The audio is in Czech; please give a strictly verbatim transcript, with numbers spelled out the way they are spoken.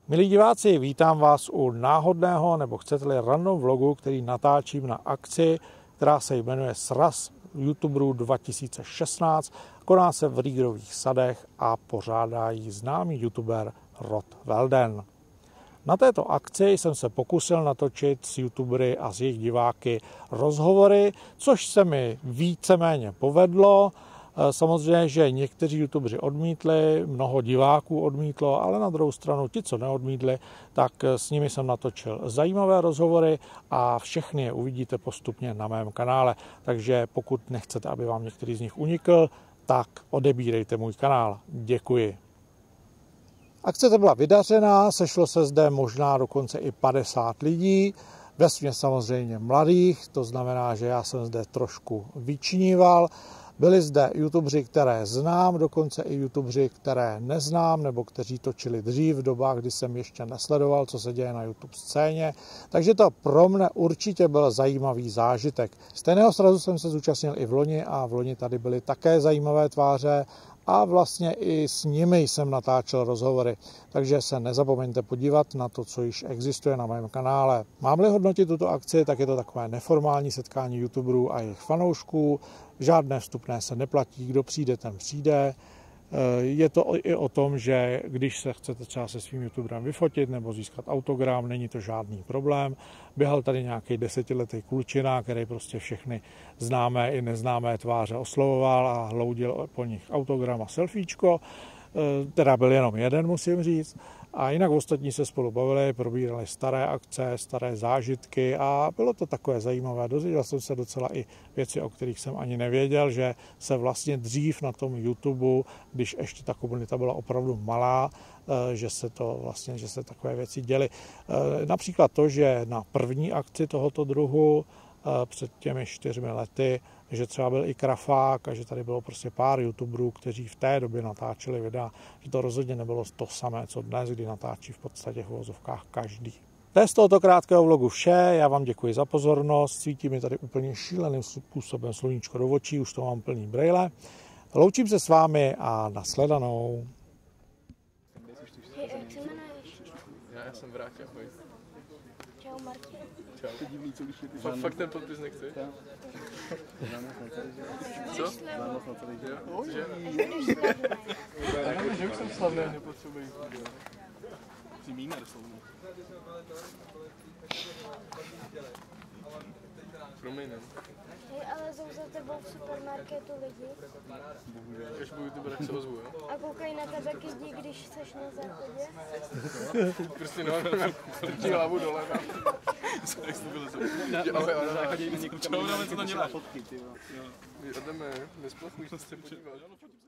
Milí diváci, vítám vás u náhodného nebo chcete-li random vlogu, který natáčím na akci, která se jmenuje Sraz YouTuberů dva tisíce šestnáct. Koná se v Rýgerových sadech a pořádá ji známý YouTuber Rod Welden. Na této akci jsem se pokusil natočit s YouTubery a s jejich diváky rozhovory, což se mi víceméně povedlo. Samozřejmě, že někteří YouTubeři odmítli, mnoho diváků odmítlo, ale na druhou stranu ti, co neodmítli, tak s nimi jsem natočil zajímavé rozhovory a všechny je uvidíte postupně na mém kanále. Takže pokud nechcete, aby vám některý z nich unikl, tak odebírejte můj kanál. Děkuji. Akce to byla vydařená, sešlo se zde možná dokonce i padesát lidí, vesměs samozřejmě mladých, to znamená, že já jsem zde trošku vyčníval. Byli zde YouTubeři, které znám, dokonce i YouTubeři, které neznám, nebo kteří točili dřív v dobách, kdy jsem ještě nesledoval, co se děje na YouTube scéně. Takže to pro mne určitě byl zajímavý zážitek. Stejného srazu jsem se zúčastnil i v loni a v loni tady byly také zajímavé tváře a vlastně i s nimi jsem natáčel rozhovory. Takže se nezapomeňte podívat na to, co již existuje na mém kanále. Mám-li hodnotit tuto akci, tak je to takové neformální setkání YouTuberů a jejich fanoušků. Žádné vstupné se neplatí, kdo přijde, ten přijde. Je to i o tom, že když se chcete třeba se svým YouTuberem vyfotit nebo získat autogram, není to žádný problém. Běhal tady nějaký desetiletý klučina, který prostě všechny známé i neznámé tváře oslovoval a hloudil po nich autogram a selfiečko. Teda byl jenom jeden, musím říct. A jinak ostatní se spolu bavili, probírali staré akce, staré zážitky a bylo to takové zajímavé. Dozvěděl jsem se docela i věci, o kterých jsem ani nevěděl, že se vlastně dřív na tom YouTube, když ještě ta komunita byla opravdu malá, že se to vlastně, že se takové věci děly. Například to, že na první akci tohoto druhu před těmi čtyřmi lety, že třeba byl i Krafák a že tady bylo prostě pár YouTuberů, kteří v té době natáčeli videa, že to rozhodně nebylo to samé, co dnes, kdy natáčí v podstatě v uvozovkách každý. To je z tohoto krátkého vlogu vše, já vám děkuji za pozornost, svítí mi tady úplně šíleným způsobem sluníčko do očí, už to mám plný brejle. Loučím se s vámi a nashledanou. Hej, jak se jmenuješ? Já, já jsem Vráťa, ahoj. Čau, Martin. Čau. To divný, co když je ty fakt, fakt ten podpis nechci? Co? Slevu. Že? Až budeš slavnej. Já nevím, že už jsem slavný, nepotřebuji. Jsi míner slavný. Promiň, ne? Hej, ale jsou za tebou v supermarketu lidi Když budu YouTuber, tak se ozvu, jo? a koukají na tebe každý, když seš na záchodě. Prostě no, trčí hlavu dole. Jak jsi to bylo, co? Ale na záchodě jde někdo, co tam děláš? Jdeme, nesplachuj, co jste počíval.